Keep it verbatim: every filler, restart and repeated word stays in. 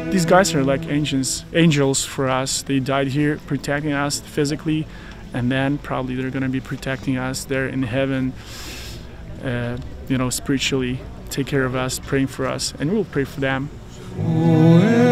these guys are like angels, angels for us. They died here protecting us physically, and then probably they're going to be protecting us there in heaven, uh, you know, spiritually, take care of us, praying for us, and we'll pray for them.